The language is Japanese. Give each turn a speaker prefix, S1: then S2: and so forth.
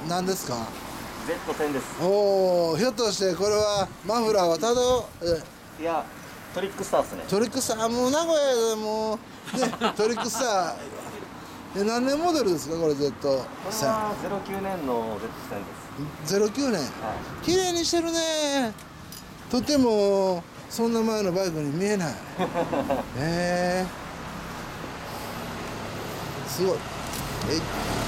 S1: 何ですか？
S2: Z10 です。
S1: おお、ひょっとしてこれはマフラーはただ
S2: いや、トリックスターですね。
S1: トリックスター、もう名古屋でもうねトリックスター何年モデルですかこれ Z1000？
S2: これは09年の Z1000 です。
S1: 09年、綺麗にしてるね。とてもそんな前のバイクに見えない。すごい。